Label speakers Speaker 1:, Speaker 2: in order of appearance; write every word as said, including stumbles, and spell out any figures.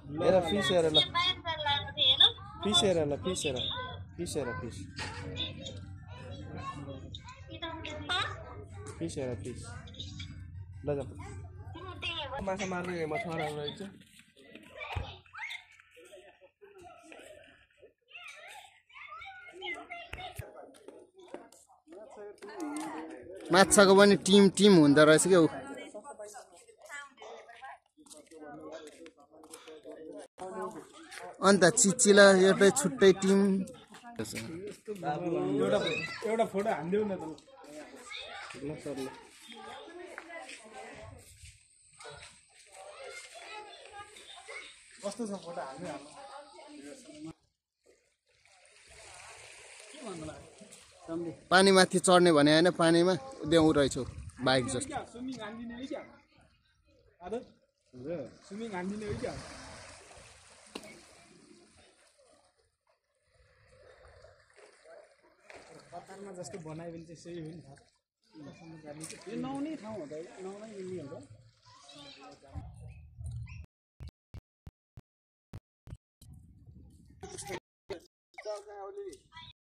Speaker 1: हेर फिस हेर ल फिस हेर ल फिस हेर फिस हेर फिस फिस हेर फिस ल जा माछा मार्ने मछुवारा रहेछ
Speaker 2: माछाको पनि टिम टिम हुँदो रहेछ के अन्त चिचिला एउटै छुट्टै टिम
Speaker 1: एउटा एउटा फोटो हान्दिउ न त ल सर ल कस्तो छ फोटो हाल्नु हाल्नु
Speaker 2: पानी माथि चढ्ने भने हैन पानीमा देउ रहेछौ बाइक जस्तो
Speaker 1: स्विमिङ हान्दिने हो क्या आदत स्विमिङ हान्दिने हो क्या कतारमा जस्तो बनायो भने चाहिँ सही हो नि त यो नौनै ठाउँ हुँदा नौनै मिल्ने हुन्छ